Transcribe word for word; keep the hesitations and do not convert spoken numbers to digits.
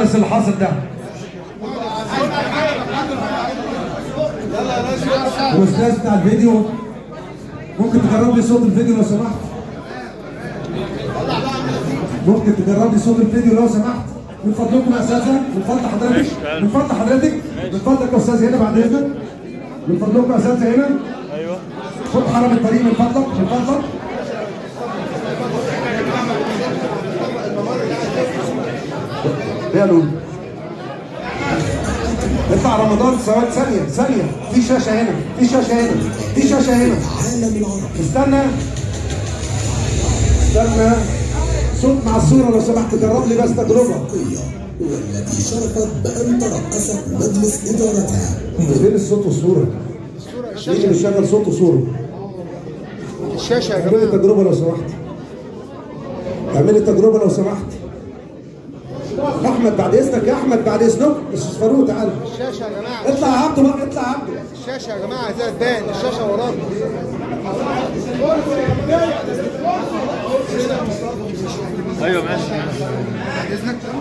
الحدث اللي حاصل ده. الاستاذ بتاع الفيديو ممكن تجرب لي صوت الفيديو لو سمحت؟ ممكن تجرب لي صوت الفيديو لو سمحت؟ من فضلكم يا استاذه، من فضل حضرتك، من فضل حضرتك، من فضلك يا استاذ هنا بعد اذنك. من فضلكم يا استاذ هنا. ايوه. خد حرم الطريق من فضلك، من فضلك. يا لولو. اطلع رمضان ثواني، ثانية ثانية، في شاشة هنا، في شاشة هنا، في شاشة هنا. استنى استنى صوت مع الصورة لو سمحت، جرب لي بس تجربة. والتي شرفت بأن ترأس مجلس إدارتها. فين الصوت والصورة؟ مين اللي بيشغل صوت وصورة؟ الشاشة يا جماعة. اعملي تجربة لو سمحت. اعملي تجربة لو سمحت. احمد بعد اذنك، يا احمد بعد اذنك، استاذ فاروق تعالى. الشاشة يا جماعة. اطلع يا عبده بقى، اطلع يا عبده. الشاشة يا جماعة عايزاها تبان، الشاشة وراكم. ايوه ماشي. بعد اذنك.